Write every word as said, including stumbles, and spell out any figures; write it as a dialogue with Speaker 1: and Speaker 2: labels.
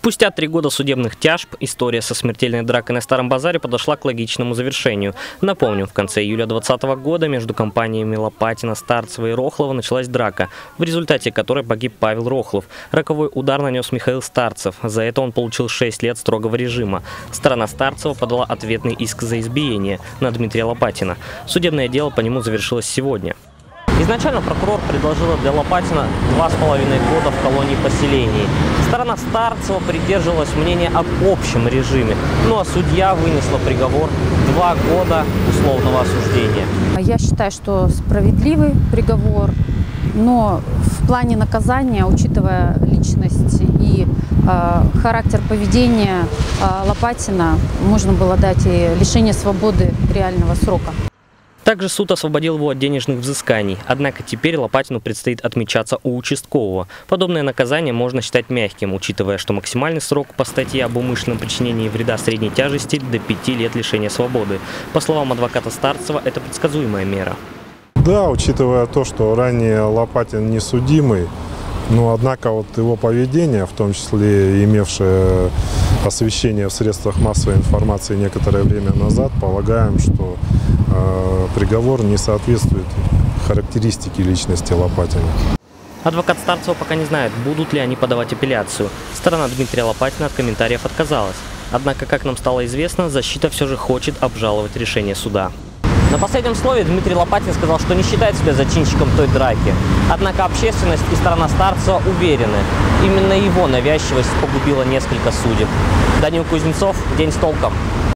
Speaker 1: Спустя три года судебных тяжб история со смертельной дракой на Старом базаре подошла к логичному завершению. Напомним, в конце июля двадцатого года между компаниями Лопатина, Старцева и Рохлова началась драка, в результате которой погиб Павел Рохлов. Роковой удар нанес Михаил Старцев. За это он получил шесть лет строгого режима. Сторона Старцева подала ответный иск за избиение на Дмитрия Лопатина. Судебное дело по нему завершилось сегодня. Изначально прокурор предложила для Лопатина два с половиной года в колонии поселений. Сторона Старцева придерживалась мнения об общем режиме, ну а судья вынесла приговор два года условного осуждения.
Speaker 2: Я считаю, что справедливый приговор, но в плане наказания, учитывая личность и э, характер поведения э, Лопатина, можно было дать и лишение свободы реального срока.
Speaker 1: Также суд освободил его от денежных взысканий. Однако теперь Лопатину предстоит отмечаться у участкового. Подобное наказание можно считать мягким, учитывая, что максимальный срок по статье об умышленном причинении вреда средней тяжести до пяти лет лишения свободы. По словам адвоката Старцева, это предсказуемая мера.
Speaker 3: Да, учитывая то, что ранее Лопатин не судимый, но однако вот его поведение, в том числе имевшее освещение в средствах массовой информации некоторое время назад, полагаем, что э, приговор не соответствует характеристике личности Лопатина.
Speaker 1: Адвокат Старцева пока не знает, будут ли они подавать апелляцию. Сторона Дмитрия Лопатина от комментариев отказалась. Однако, как нам стало известно, защита все же хочет обжаловать решение суда. На последнем слове Дмитрий Лопатин сказал, что не считает себя зачинщиком той драки. Однако общественность и сторона Старцева уверены, именно его навязчивость погубила несколько судеб. Данил Кузнецов, День с толком.